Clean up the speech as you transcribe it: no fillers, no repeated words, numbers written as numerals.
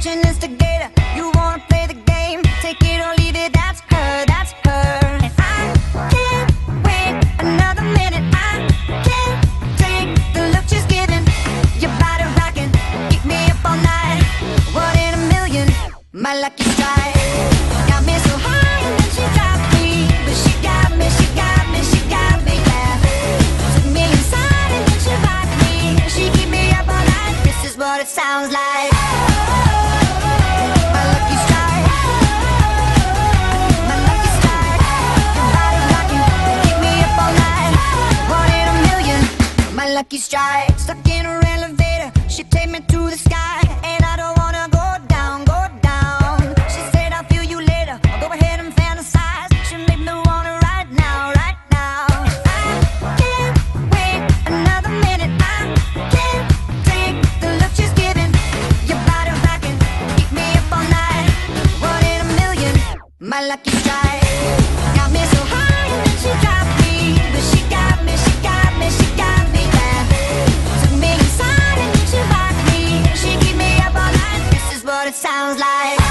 such an instigator. You wanna play the game, take it or leave it. That's her, that's her. And I can't wait another minute. I can't take the look she's giving. Your body rocking, keep me up all night. One in a million, my lucky strike. Got me so high and then she dropped me, but she got me, she got me, she got me, yeah. Took me inside and then she rocked me. She keep me up all night. This is what it sounds like. My lucky strike. My lucky strike. Your body rocking, keep me up all night. One in a million, my lucky strike. Stuck in her elevator, she take me to the sky, and I don't wanna go down, go down. She said I'll feel you later, I'll go ahead and fantasize. She make me want it right now, right now. I can't wait another minute. I can't take the look she's giving. Your body rocking, keep me up all night. One in a million, my lucky strike. Got me so high and then she dropped me, but she got me, she got me, she got me, yeah. Took me inside and then she rocked me. She keep me up all night. This is what it sounds like.